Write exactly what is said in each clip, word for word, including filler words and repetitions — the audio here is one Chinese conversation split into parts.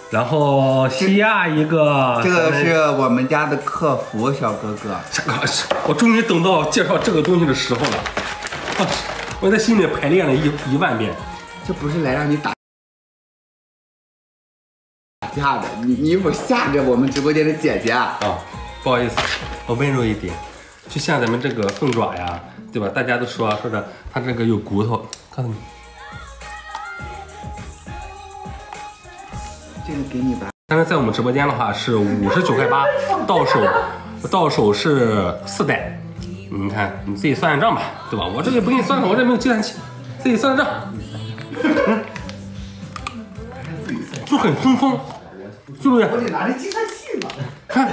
然后西亚一个， 这个是我们家的客服小哥哥。 这个我终于等到介绍这个东西的时候了，我在心里排练了一一万遍。 这不是来让你打架的，你你一会儿吓着我们直播间的姐姐啊！ 啊，不好意思，我温柔一点。就像咱们这个凤爪呀，对吧？大家都说说的它这个有骨头，告诉你， 这个给你吧。 但是在我们直播间的话是五十九块八，到手到手是四袋。你看你自己算算账吧，对吧？我这个不给你算算，我这没有计算器，自己算算账。嗯，就很松松，是不是？ 我得拿着计算器嘛。 看，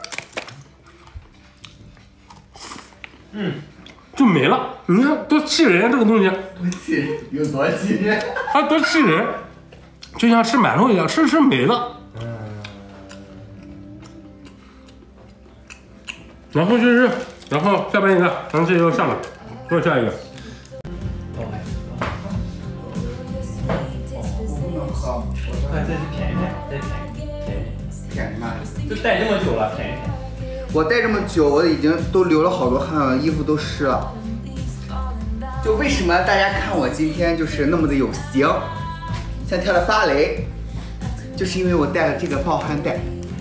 嗯，就没了。你看多气人这个东西， 多气人，有多气人？ 它多气人，就像吃馒头一样，吃吃没了。然后就是，然后下边一个，然后这就下了，再下一个。 看这是便宜点，这便宜便宜便宜嘛？ 就戴这么久了，便宜点。 我戴这么久，我已经都流了好多汗了，衣服都湿了。就为什么大家看我今天就是那么的有型，像跳了芭蕾，就是因为我带了这个抱汗带。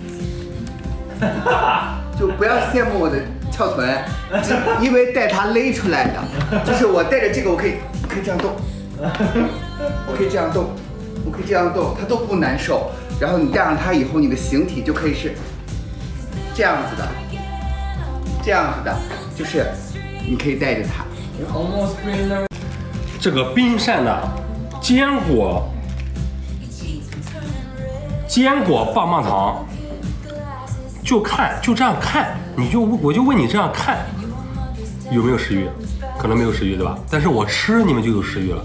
就不要羡慕我的翘臀，因为带它勒出来的。就是我带着这个，我可以可以这样动，我可以这样动，我可以这样动，它都不难受。然后你戴上它以后，你的形体就可以是这样子的，这样子的，就是你可以带着它。 这个冰扇的坚果坚果棒棒糖。就看，就这样看，你就我就问你这样看有没有食欲？可能没有食欲，对吧？但是我吃你们就有食欲了。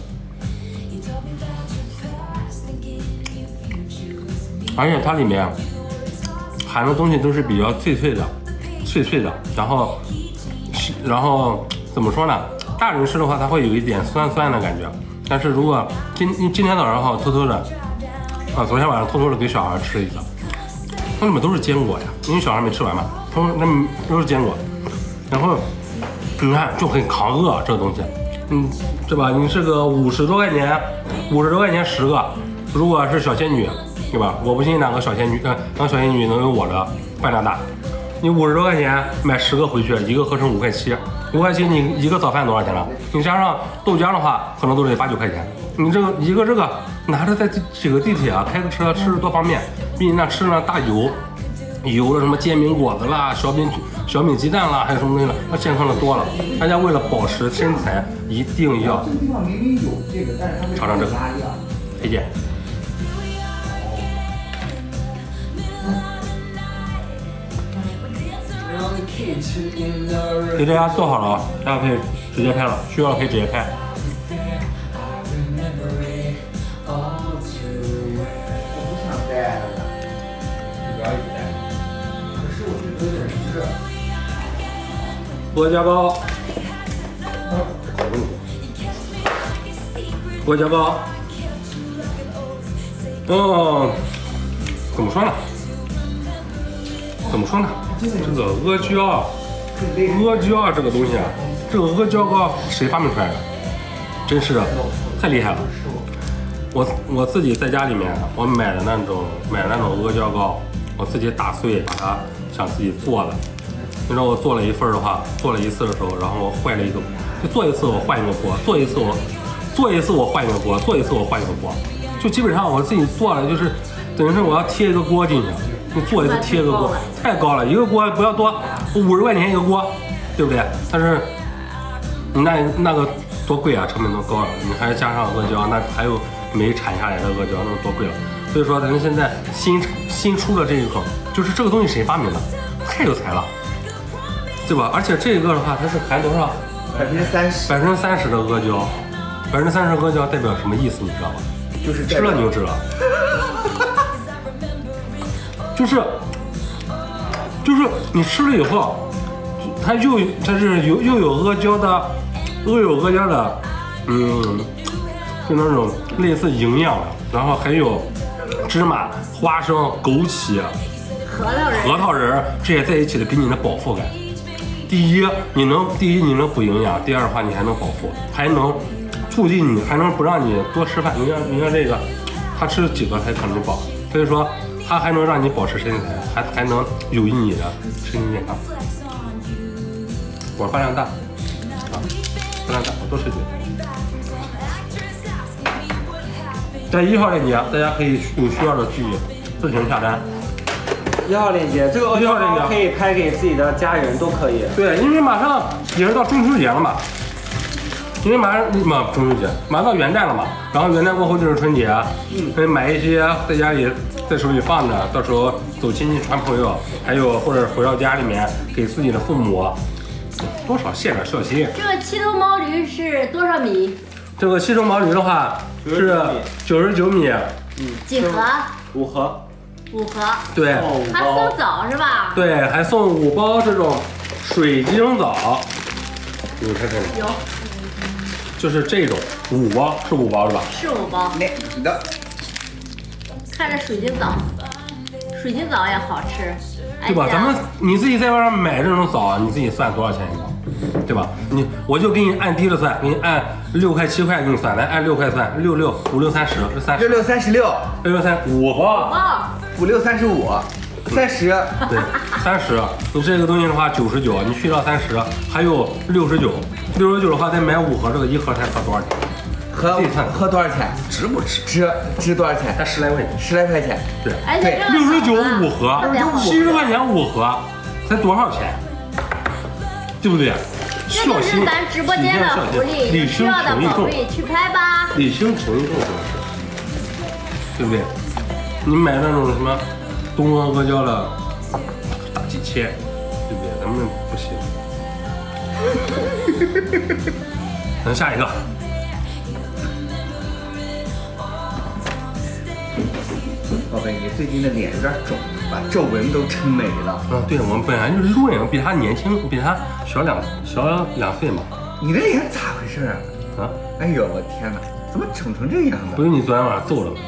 而且它里面含的东西都是比较脆脆的，脆脆的。然后，然后怎么说呢？大人吃的话，它会有一点酸酸的感觉。但是如果今今天早上哈偷偷的啊，昨天晚上偷偷的给小孩吃一个。它里面都是坚果呀，因为小孩没吃完嘛，他们那都是坚果，然后你看就很抗饿这个东西，嗯，对吧？你这个五十多块钱，五十多块钱十个，如果是小仙女，对吧？我不信哪个小仙女，呃，哪个小仙女能有我的饭量大。你五十多块钱买十个回去，一个合成五块七，五块七你一个早饭多少钱了？你加上豆浆的话，可能都得八九块钱。你这个一个这个拿着在这个地铁啊，开个车吃多方便，比你那吃那大油油的什么煎饼果子啦、小饼小饼鸡蛋啦，还有什么东西了，那健康的多了。大家为了保持身材，一定要尝尝这个，推荐。给大家做好了啊，大家可以直接拍了，需要的可以直接拍。阿胶糕，阿胶糕，哦，怎么说呢？怎么说呢？这个阿胶啊，阿胶啊，这个东西啊，这个阿胶糕谁发明出来的？真是太厉害了！我我自己在家里面，我买的那种买的那种阿胶糕，我自己打碎，把它想自己做的。你知道我做了一份的话，做了一次的时候，然后我坏了一个，就做一次我换一个锅，做一次我做一次我换一个锅，做一次我换一个锅，就基本上我自己做了，就是等于是我要贴一个锅进去，你做一次贴一个锅，太高了，一个锅不要多，五十块钱一个锅，对不对？但是你那那个多贵啊，成本多高了，你还加上阿胶，那还有没产下来的阿胶，那多贵了。所以说咱们现在新新出的这一口，就是这个东西谁发明的？太有才了。对吧？而且这个的话，它是含多少？ 百分之三十， 百分之三十的阿胶，百分之三十阿胶代表什么意思？你知道吗？ 就是吃了你就知道，就是就是你吃了以后，它又它是有又有阿胶的，又有阿胶的，嗯，就那种类似营养的，然后还有芝麻、花生、枸杞、 核桃仁， 核桃仁这些在一起的，给你的饱腹感。第一，你能第一你能补营养；第二的话，你还能饱腹，还能促进你，还能不让你多吃饭。你像你像这个，他吃几个才可能饱，所以说它还能让你保持身材，还还能有益你的身体健康。我饭量大，啊，饭量大，我多吃几个。在一号链接，大家可以有需要的去自行下单。 一号链接，这个阿胶包可以拍给自己的家人，都可以。 对，因为马上也是到中秋节了嘛，因为马上嘛中秋节，马上到元旦了嘛，然后元旦过后就是春节，嗯，可以买一些在家里在手里放着，到时候走亲戚串朋友，还有或者回到家里面给自己的父母，多少献点孝心。 这个七头毛驴是多少米？ 这个七头毛驴的话是九十九米， 嗯， 几盒？ 五盒。 五盒。 对， 还送枣是吧？ 对，还送五包这种水晶枣。你看这个， 有， 就是这种五包，是五包是吧？ 是五包。 那的， 看着水晶枣，水晶枣也好吃， 对吧？咱们你自己在外面买这种枣，你自己算多少钱一包，对吧？你我就给你按低了算，给你按六块七块给你算，咱按六块算，六六五六三十，这三十， 六六三十六， 六六三五包， 哦， 五六三十五，三十， 对，三十。你这个东西的话九十九，你去掉三十，还有六十九，六十九的话再买五盒，这个一盒才合多少钱？ 合合多少钱？ 值不值？ 值值多少钱？ 才十来块钱， 十来块钱。 对， 而且这个六十九五盒，七十块钱五盒，才多少钱？对不对？ 这就是咱直播间的福利，有需要的宝贝去拍吧。 礼轻情意重，主要是，对不对？你买那种什么东阿阿胶的大几千，对不对？咱们不行。咱下一个。 宝贝，你最近的脸有点肿，把皱纹都撑没了。 嗯，对，我们本来就是润，比他年轻，比他小两小两岁嘛。 你的脸咋回事啊？ 啊？ 哎呦我天哪，怎么肿成这样不了？ 是你昨天晚上揍了吗？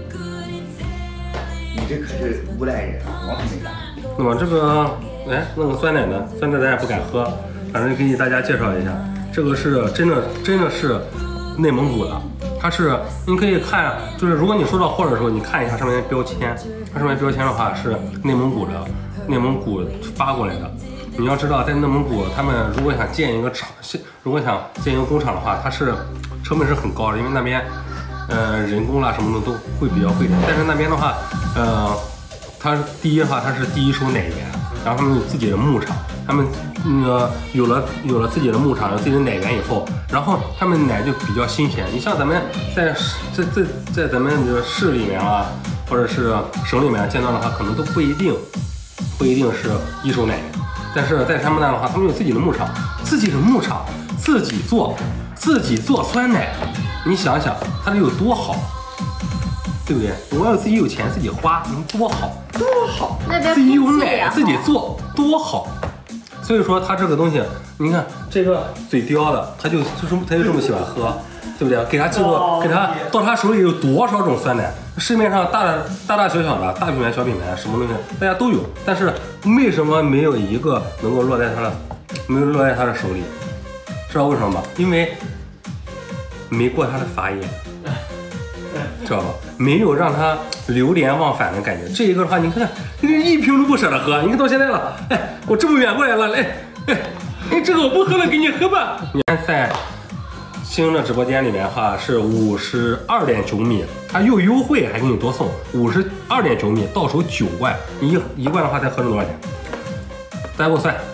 你这可是无赖人啊，我可没来。 那么这个，哎，那个酸奶呢？酸奶咱也不敢喝，反正给大家介绍一下，这个是真的，真的是内蒙古的。它是，你可以看，就是如果你收到货的时候，你看一下上面的标签，它上面标签的话是内蒙古的，内蒙古发过来的。你要知道，在内蒙古，他们如果想建一个厂，如果想建一个工厂的话，它是成本是很高的，因为那边，呃，人工啦什么的都会比较贵点。但是那边的话，呃，它第一的话，它是第一手奶源，然后他们有自己的牧场，他们那个有了有了自己的牧场，有自己的奶源以后，然后他们奶就比较新鲜。你像咱们在在在在咱们的市里面啊，或者是省里面见到的话，可能都不一定不一定是一手奶源。但是在他们那的话，他们有自己的牧场，自己的牧场自己做，自己做酸奶，你想想它得有多好，对不对？我要自己有钱自己花，能多好多好，自己有奶自己做多好。所以说它这个东西，你看这个嘴刁的，他就就是他就这么喜欢喝，对不对？给他记录，给他到他手里有多少种酸奶？市面上大大大小小的大品牌、小品牌，什么东西大家都有，但是为什么没有一个能够落在他的，没有落在他的手里？知道为什么吗？因为没过他的法眼，知道吧？没有让他流连忘返的感觉。这一个的话，你看，你一瓶都不舍得喝，你看到现在了，哎，我这么远过来了，哎哎哎，这个我不喝了，给你喝吧。你看在星的直播间里面的话是五十二点九米，它又优惠还给你多送五十二点九米，到手九罐，你一一罐的话再合成多少钱？大家给我算。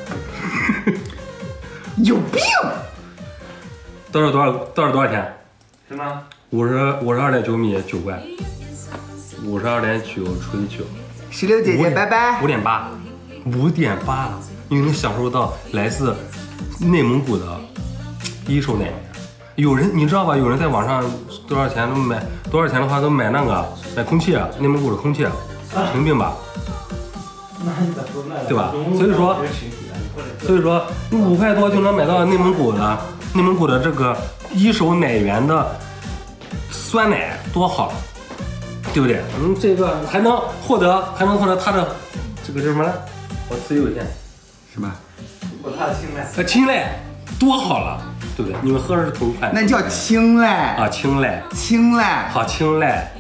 有病！ 到手多少？到手多少钱？ 是吗？ 五十五十二点九米九罐，五十二点九除以九， 石榴姐姐拜拜。 五点八，五点八，你能享受到来自内蒙古的一手奶源。有人你知道吧？有人在网上多少钱都买，多少钱的话都买那个买空气，内蒙古的空气，神经病吧？ 那你咋说那？ 对吧？所以说，所以说你五块多就能买到内蒙古的内蒙古的这个一手奶源的酸奶，多好了！ 对不对？嗯，这个还能获得，还能获得它的这个叫什么呢？我词语有限。 什么？ 获他的青睐。 呃，青睐多好了，对不对？你们喝的是同款。 那叫青睐啊，青睐。 青睐。 好，青睐。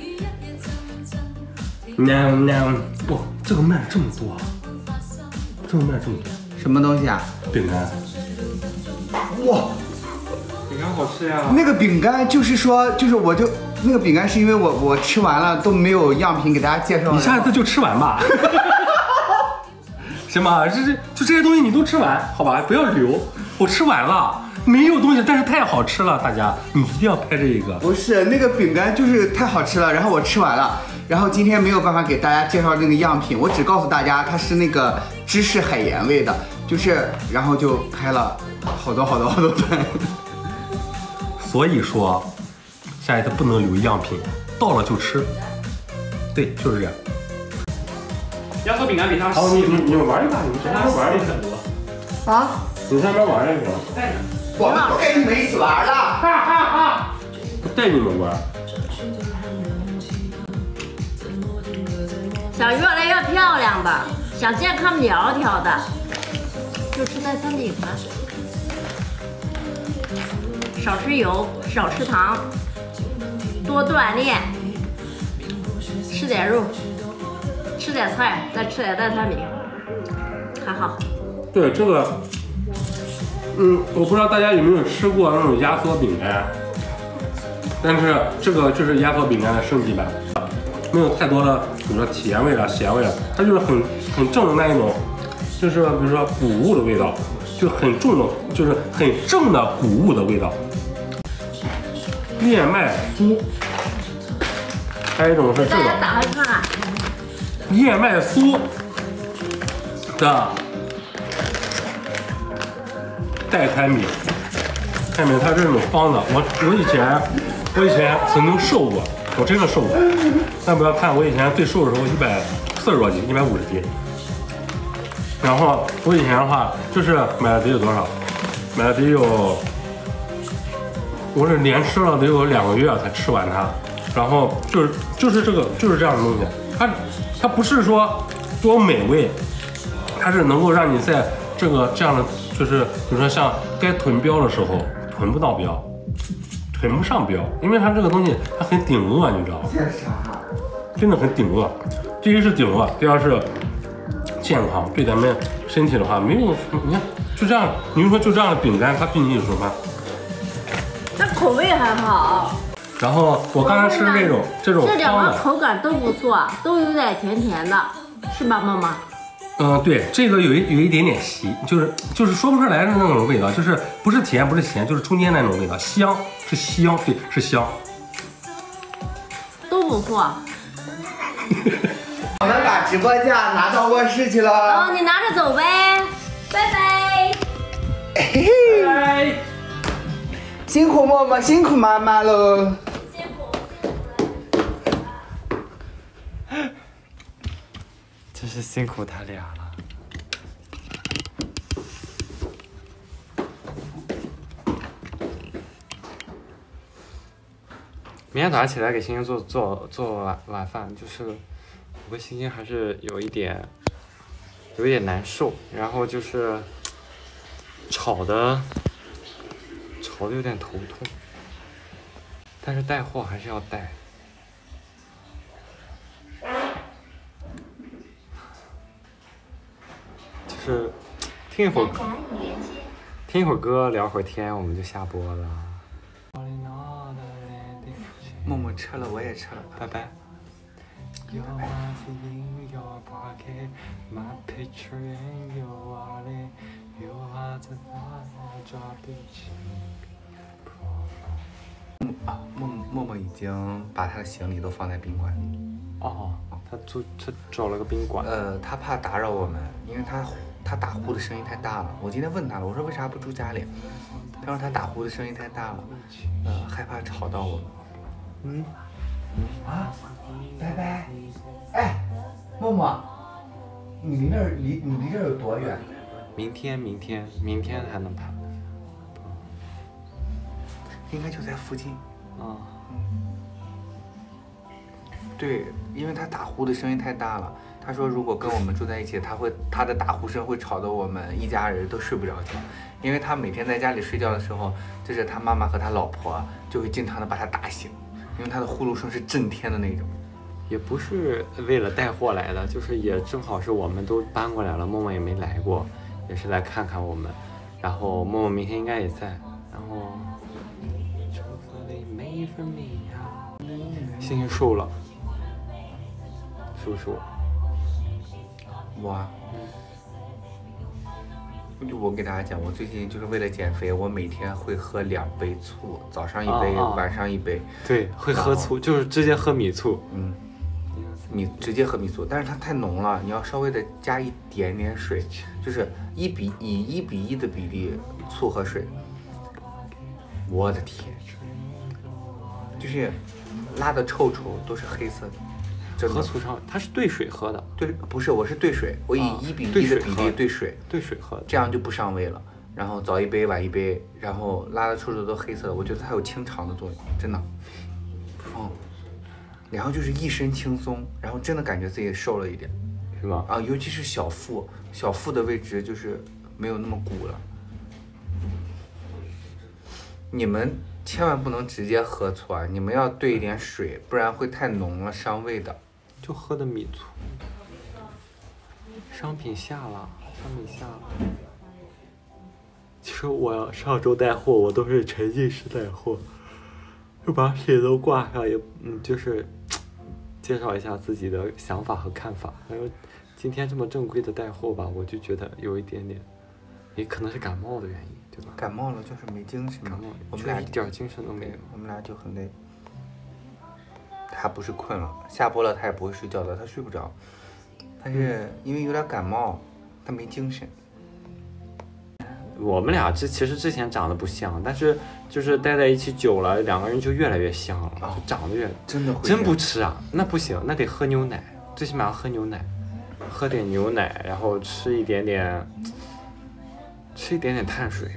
那那哇，这个卖这么多，这个卖这么多。 什么东西啊？ 饼干。 哇， 饼干好吃呀。 那个饼干就是说，就是我就那个饼干是因为我我吃完了都没有样品给大家介绍。 你下次就吃完吧。行吧，这这就这些东西你都吃完，好吧，不要留。我吃完了，没有东西，但是太好吃了，大家你一定要拍这一个。 不是那个饼干就是太好吃了，然后我吃完了，然后今天没有办法给大家介绍那个样品，我只告诉大家它是那个芝士海盐味的，就是然后就拍了好多好多好多段。 所以说，下一次不能留样品，到了就吃。对，就是这样。 压缩饼干比它好，你你你们玩一把，你们在那边玩一很多。 啊？ 你在那边玩一个。 我们不跟你们一起玩了。哈哈哈！ 不带你们玩。 想越来越漂亮的，想健康苗条的，就吃代餐饼吧。少吃油，少吃糖，多锻炼，吃点肉，吃点菜，再吃点代餐饼，还好。 对这个，嗯，我不知道大家有没有吃过那种压缩饼干，但是这个就是压缩饼干的升级版，没有太多的比如说甜味啊、咸味啊，它就是很很正的那一种，就是比如说谷物的味道，就很重的，就是很正的谷物的味道。燕麦酥，还有一种是这大家个打开看看， 燕麦酥的代餐饼，看没？它这种方的，我我以前我以前曾经瘦过，我真的瘦过，但不要看我以前最瘦的时候一百四十多斤，一百五十斤。然后我以前的话就是买了得有多少？买了得有，我是连吃了得有两个月才吃完它。然后就是就是这个就是这样的东西，它它不是说多美味，它是能够让你在这个这样的就是比如说像该囤标的时候囤不到标，囤不上标，因为它这个东西它很顶饿，你知道吗？真的很顶饿。第一是顶饿，第二是健康，对咱们身体的话没有什么。你看就这样，你就说就这样的饼干，它对你有什么？ 它口味还好。 然后我刚才吃这种这种这两个方的， 口感都不错，都有点甜甜的，是吧，妈妈？ 嗯、呃，对，这个有一有一点点稀，就是就是说不出来的那种味道，就是不是甜不是咸，就是中间那种味道，香是香，对，是香。 都不错。 我们把直播架拿到卧室去了。 哦，你拿着走呗，拜拜。 嘿嘿， 拜拜。 辛苦默默，辛苦妈妈喽。 辛苦。 真是辛苦他俩了。明天早上起来给星星做做做晚晚饭，就是我跟星星还是有一点有一点难受，然后就是炒的炒的有点头痛，但是带货还是要带。就是听一会儿，听一会儿歌，聊会儿天，我们就下播了。 默默吃了，我也吃了， 拜拜。 啊，默默默已经把他的行李都放在宾馆里。 哦，他租他找了个宾馆。 呃，他怕打扰我们，因为他他打呼的声音太大了。我今天问他了，我说为啥不住家里？他说他打呼的声音太大了，呃，害怕吵到我们。嗯。啊，拜拜。哎，默默，你离那儿离你离这儿有多远？ 明天，明天，明天还能拍。 应该就在附近。 啊。 对，因为他打呼的声音太大了。他说如果跟我们住在一起，他会他的打呼声会吵得我们一家人都睡不着觉。因为他每天在家里睡觉的时候，就是他妈妈和他老婆就会经常的把他打醒，因为他的呼噜声是震天的那种。 也不是为了带货来的，就是也正好是我们都搬过来了，默默也没来过，也是来看看我们。然后默默明天应该也在，然后星星瘦了，是不是我？ 我，就我给大家讲，我最近就是为了减肥，我每天会喝两杯醋，早上一杯， 啊啊晚上一杯。 对，会喝醋，就是直接喝米醋。 嗯，米直接喝米醋，但是它太浓了，你要稍微的加一点点水，就是一比以一比一的比例醋和水。我的天，就是拉的臭臭都是黑色的。 喝醋上，它是兑水喝的。 对，不是，我是兑水，我以一比一的比例兑水， 兑水喝的， 这样就不上胃了。然后早一杯晚一杯，然后拉的臭臭都黑色的，我觉得它有清肠的作用，真的。嗯，然后就是一身轻松，然后真的感觉自己瘦了一点， 是吗？ 啊，尤其是小腹，小腹的位置就是没有那么鼓了。你们千万不能直接喝醋啊，你们要兑一点水，不然会太浓了，伤胃的。 就喝的米醋，商品下了，商品下了。其实我上周带货，我都是沉浸式带货，就把帖都挂上，也嗯，就是介绍一下自己的想法和看法。还有今天这么正规的带货吧，我就觉得有一点点，也可能是感冒的原因，对吧？ 感冒了就是没精神， 感冒， 我们俩一点精神都没有， 我们俩就很累。他不是困了，下播了他也不会睡觉的，他睡不着。他是因为有点感冒，他没精神。 我们俩之其实之前长得不像，但是就是待在一起久了，两个人就越来越像了， 哦、 就长得越真的会真不吃啊，那不行，那得喝牛奶，最起码要喝牛奶，喝点牛奶，然后吃一点点，吃一点点碳水。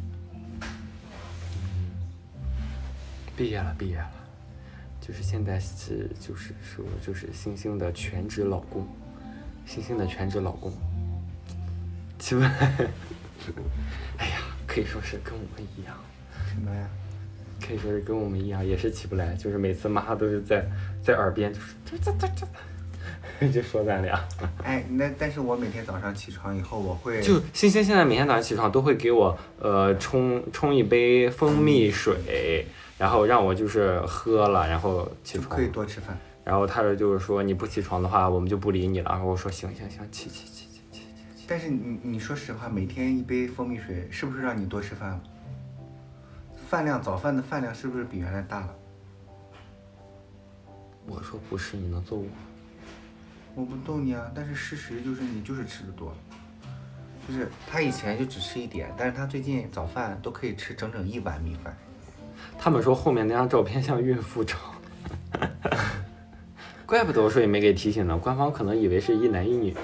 毕业了，毕业了。就是现在是就是说就是星星的全职老公，星星的全职老公，基本，哎呀，可以说是跟我们一样。 什么呀？ 可以说是跟我们一样，也是起不来，就是每次妈都是在在耳边就是这这这这，就说咱俩。 哎，那但是我每天早上起床以后，我会就星星现在每天早上起床都会给我呃冲冲一杯蜂蜜水。然后让我就是喝了，然后起床可以多吃饭。 然后他就是说你不起床的话，我们就不理你了。然后我说行行行，起起起起起起。 但是你你说实话，每天一杯蜂蜜水，是不是让你多吃饭了？饭量早饭的饭量是不是比原来大了？ 我说不是，你能揍我？ 我不逗你啊，但是事实就是你就是吃的多。就是他以前就只吃一点，但是他最近早饭都可以吃整整一碗米饭。 他们说后面那张照片像孕妇照，怪不得我说也没给提醒呢，官方可能以为是一男一女。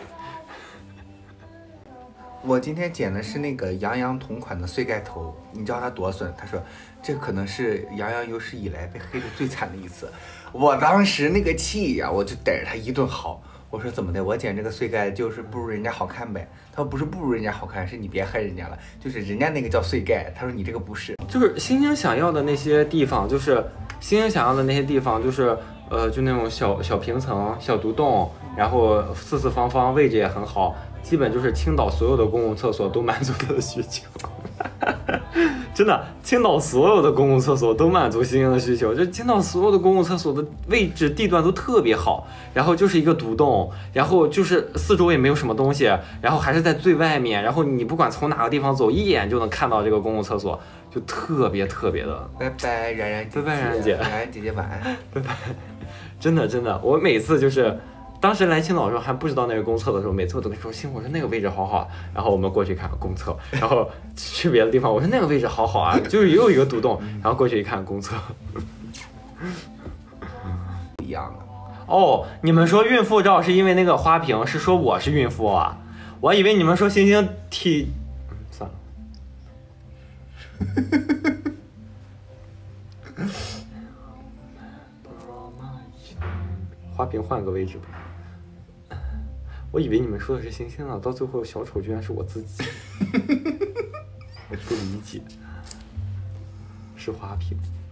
我今天剪的是那个杨洋同款的碎盖头，你知道他多损？他说这可能是杨洋有史以来被黑的最惨的一次。我当时那个气呀、啊，我就逮着他一顿薅。我说怎么的？我剪这个碎盖就是不如人家好看呗。他说不是不如人家好看，是你别害人家了，就是人家那个叫碎盖。他说你这个不是。 就是星星想要的那些地方，就是星星想要的那些地方，就是呃，就那种小小平层、小独栋，然后四四方方，位置也很好，基本就是青岛所有的公共厕所都满足他的需求。真的，青岛所有的公共厕所都满足星星的需求，就青岛所有的公共厕所的位置地段都特别好，然后就是一个独栋，然后就是四周也没有什么东西，然后还是在最外面，然后你不管从哪个地方走，一眼就能看到这个公共厕所，就特别特别的。 拜拜，冉冉姐姐， 拜拜，冉冉姐， 冉冉姐姐晚安， 拜拜。真的真的，我每次就是当时来青岛的时候还不知道那个公厕的时候，每次我都跟你说，星我说那个位置好好，然后我们过去看公厕，然后去别的地方，我说那个位置好好啊，就是也有一个独栋，然后过去一看公厕， 不一样的。 哦，你们说孕妇照是因为那个花瓶，是说我是孕妇啊？我以为你们说星星体，嗯，算了。 花瓶换个位置吧。我以为你们说的是星星呢，到最后小丑居然是我自己，我不理解，是花瓶。